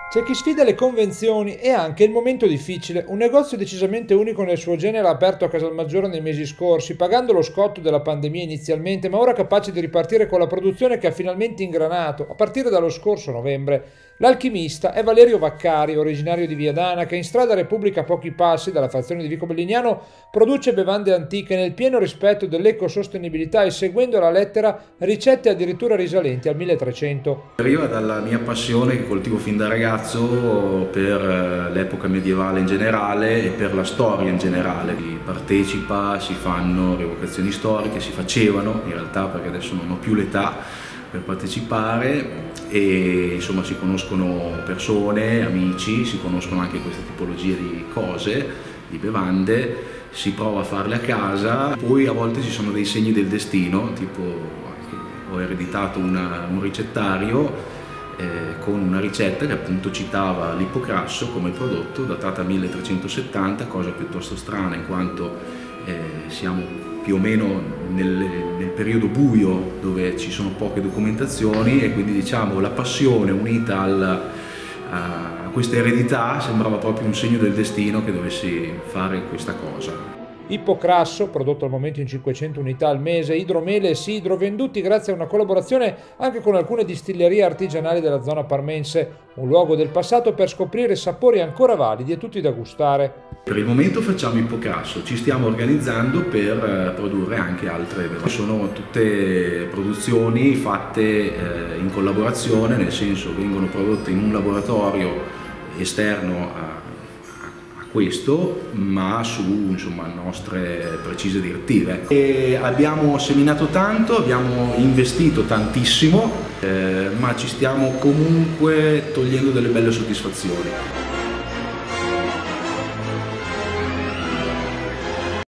C'è chi sfida le convenzioni e anche il momento difficile. Un negozio decisamente unico nel suo genere ha aperto a Casalmaggiore nei mesi scorsi, pagando lo scotto della pandemia inizialmente, ma ora capace di ripartire con la produzione che ha finalmente ingranato, a partire dallo scorso novembre. L'alchimista è Valerio Vaccari, originario di Viadana, che in strada Repubblica a pochi passi dalla frazione di Vico Bellignano produce bevande antiche nel pieno rispetto dell'ecosostenibilità e seguendo alla lettera ricette addirittura risalenti al 1300. Deriva dalla mia passione che coltivo fin da ragazzo per l'epoca medievale in generale e per la storia in generale. Si partecipa, si fanno rievocazioni storiche, si facevano in realtà perché adesso non ho più l'età per partecipare e insomma si conoscono persone, amici, si conoscono anche queste tipologie di cose, di bevande, si prova a farle a casa, poi a volte ci sono dei segni del destino, tipo ho ereditato un ricettario con una ricetta che appunto citava l'Ippocrasso come prodotto, datata 1370, cosa piuttosto strana in quanto siamo più o meno nel periodo buio dove ci sono poche documentazioni e quindi diciamo la passione unita a questa eredità sembrava proprio un segno del destino che dovessi fare questa cosa. Ippocrasso, prodotto al momento in 500 unità al mese, idromele e sidro, venduti grazie a una collaborazione anche con alcune distillerie artigianali della zona parmense, un luogo del passato per scoprire sapori ancora validi e tutti da gustare. Per il momento facciamo Ippocrasso, ci stiamo organizzando per produrre anche altre bevande. Sono tutte produzioni fatte in collaborazione, nel senso vengono prodotte in un laboratorio esterno a questo, ma su insomma, nostre precise direttive. E abbiamo seminato tanto, abbiamo investito tantissimo, ma ci stiamo comunque togliendo delle belle soddisfazioni.